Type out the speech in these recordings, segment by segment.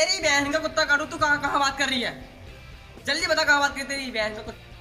तेरी बहन का कुत्ता काटू, तू कहाँ कहाँ बात कर रही है? जल्दी बता कहाँ बात कर तेरी बहन का कुत्ता।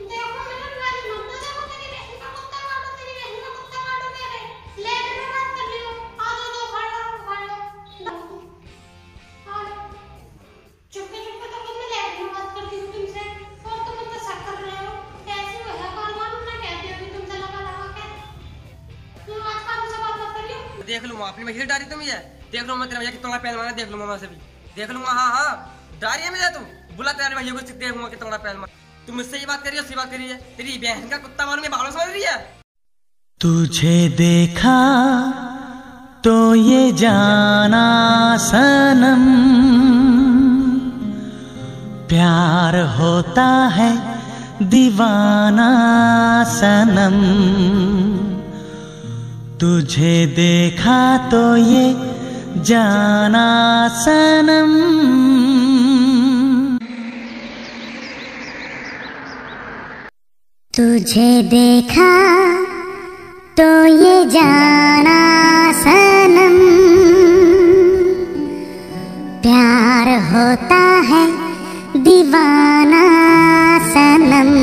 देख लूंगा अपनी मछली डाली तुम ये देख लूंगा, तेरा भैया कितना पैल मारा देख लूंगा, मैं से भी देख लूंगा। हाँ हाँ डाली है मुझे, तू बुला तेरे भैया को देखूंगा कितना पैल मारा। तुम मुझसे ये बात करी है, उससे बात करी है, तेरी बहन का कुत्ता मारूंगी, बालों समझ रही है? तुझे देखा तो ये जाना सनम, प्यार होता है दीवाना सनम। तुझे देखा तो ये जाना सनम। तुझे देखा तो ये जाना सनम, प्यार होता है दीवाना सनम।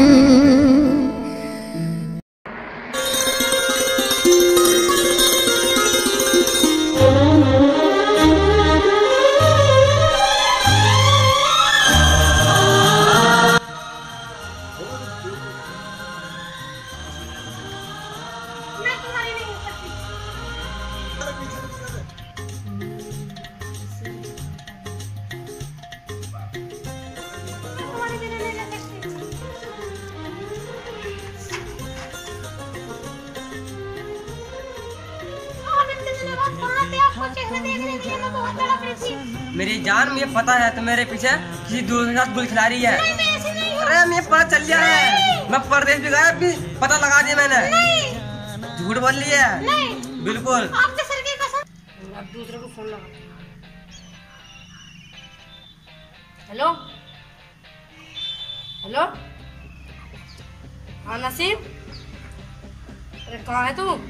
मेरी जान मुझे पता है तो मेरे पीछे किसी दूसरे के साथ गुल खिला रही है। अरे मुझे पता चल गया है, मैं परदेश भी गया, भी पता लगा दिया मैंने। झूठ बोल रही है बिल्कुल। आपके सर की कसम। अब दूसरे को फोन लगा। हेलो हेलो, हाँ नसीब, अरे कहाँ है तू?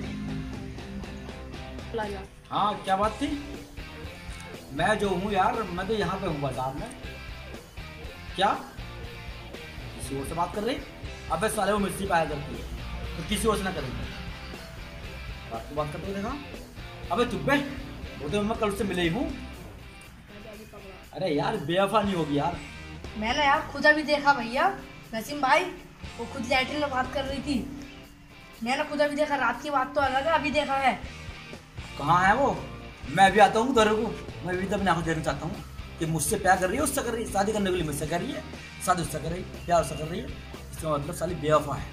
हाँ क्या बात थी? मैं जो हूँ यार, मैं तो यहाँ पे हूँ बाजार में। क्या किसी और से बात कर रही? अबे साले वो मिर्ची पाया करती है तो किसी और से ना करेंगे। बात करते हुए देखा? अबे चुप बे, वो तो मैं कल से मिले ही हूँ। अरे यार बेवफा नहीं होगी यार। मैंने यार खुद अभी देखा भैया, नसीम भाई वो खुद लैट्रिन में बात कर रही थी। मैंने खुद अभी देखा, रात की बात तो अलग है, अभी देखा है। कहाँ है वो? मैं भी आता हूँ तेरे को, मैं भी तो अपनी आंखों देखना चाहता हूँ कि मुझसे प्यार कर रही है, उससे कर रही है, शादी करने के लिए मुझसे कर रही है, शादी उससे कर रही है, प्यार उससे कर रही है। इसका मतलब साली बेवफा है।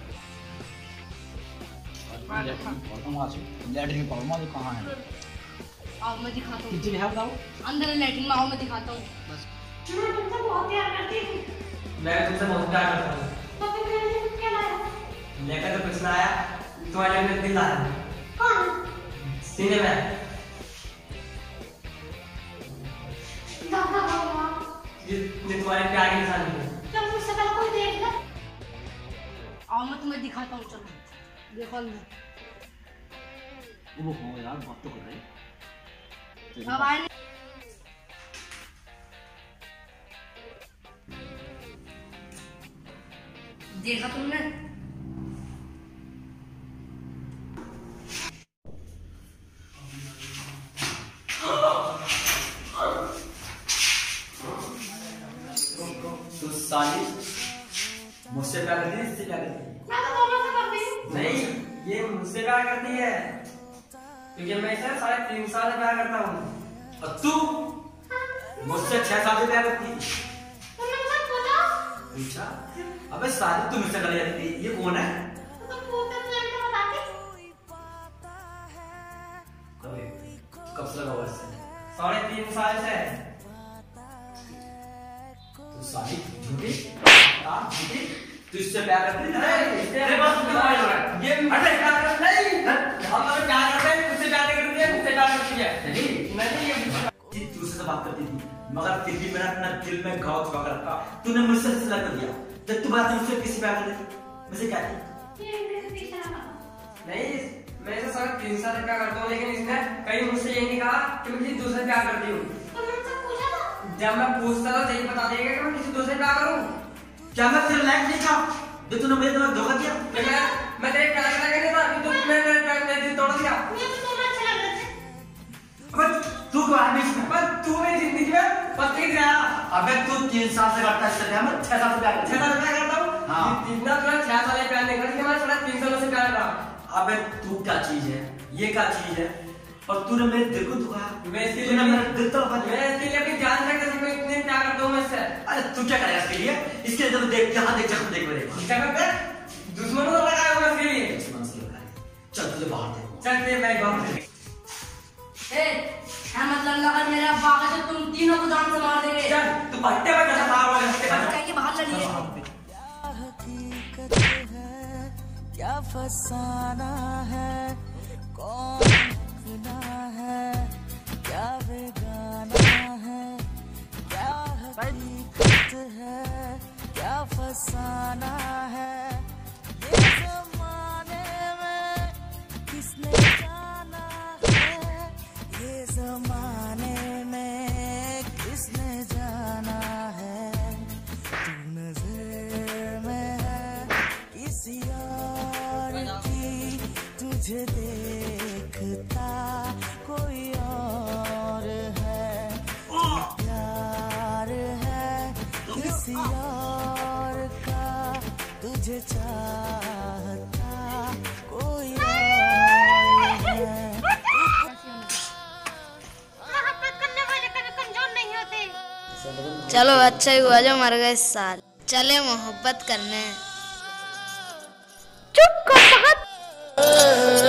लैट्रिन में पाऊंगा तो कहाँ है? आओ मैं दिखाता हूँ। किचन है बताओ। अंदर लैट्रिन में आओ, मैं दिखाता हूँ। बस मैं तुमसे बहुत प्यार करती हूँ। मैं तुमसे बहुत प्यार करता हूँ। तो फिर मेरे लिए क्या लाया? लेकर तो कुछ ना आया, तुम्हारे लिए दिल लाया। कौन? सीने में ये तुम्हारे प्यार की निशानी है। जब मुझसे पहले कोई देख ले। आओ मैं तुम्हें दिखाता हूँ, चलो देखो अंदर। वो हो यार, बात तो कर रहे। अब आए देखा तुमने? तो साली मुझसे प्यार करती है, इससे प्यार करती है? मैं तो दोनों से करती हूँ। नहीं, ये मुझसे प्यार करती है क्योंकि मैं इसे 3.5 साल से प्यार करता हूँ। और तू मुझसे 6 साल से प्यार करती है? तुमने मुझसे पूछा? पूछा? अबे साली तू मुझसे कर जाती, ये कौन है? तो तुम पूछते तो लड़के बताती। कब से लगा हुआ इससे? 3.5 साल से। तू साली झूठी, झूठी, तू इससे प्यार करती है? तेरे पास क्यों आया है? ये अरे प्यार करता नहीं, हम लोग प्यार करते हैं, मुझसे प्यार नहीं करती है, मुझसे प्यार करती है। नहीं ये दूसरे से बात करती थी, मगर फिर भी मैंने अपना दिल में घाव छुपा कर रखा। तूने मुझसे सिला कर दिया। जब तू बात मुझसे किसी प्यार कर रही, मुझे क्या थी? नहीं, मैं इसे 3.5 साल से प्यार करता हूँ, लेकिन इसने कहीं मुझसे ये नहीं कहा कि मैं किसी दूसरे से प्यार करती हूँ। जब मैं पूछता था यही बता देगा कि मैं किसी दूसरे प्यार करूं। क्या मैं तेरे लायक नहीं था जो तूने मेरे साथ धोखा किया? मैं तेरे प्यार करने था अभी तो मैं दिल तोड़ दिया। अबे तू को आदमी पर तू मेरी जिंदगी में पत्नी गया। अबे तू 3 साल से करता है इससे मैं 6 साल से प्यार करता 6 साल प्यार करता हूँ। हाँ। इतना तुमने 6 साल प्यार नहीं करती, मैं थोड़ा 3 सालों से प्यार कर रहा हूँ। अबे तू क्या चीज है, ये क्या चीज है, और तूने मेरे दिल को दुखाया। मैं इसके तूने लिए मेरा दिल तोड़ा। मैं इसके लिए अपनी जान रख कर इतने प्यार करता हूँ मैं इससे। अरे तू क्या करेगा इसके लिए? इसके लिए तो देख यहाँ देख जख्म देख मेरे जगह पे दुश्मनों को लगाया हुआ इसके लिए। चल तुझे बाहर दे। चल ते मैं बाहर मतलब लगा मेरा बागा जो तुम तीनों को जान से मार देंगे। चल तू पट्टे पे चला कहीं बाहर लड़िए। हकीकत है क्या फसाना है, कौन गुना है क्या बेगाना है, क्या हकीकत है क्या फसाना है, ये ज़माने में किसने जाना है, ये ज़माने में किसने जाना है, तू नज़र में है किसी और की, तुझे देखता कोई और है, प्यार है किसी और का, तुझे चाहता कोई और है। चलो अच्छा ही हुआ जो मर गए इस साल, चले मोहब्बत करने। चुप कर।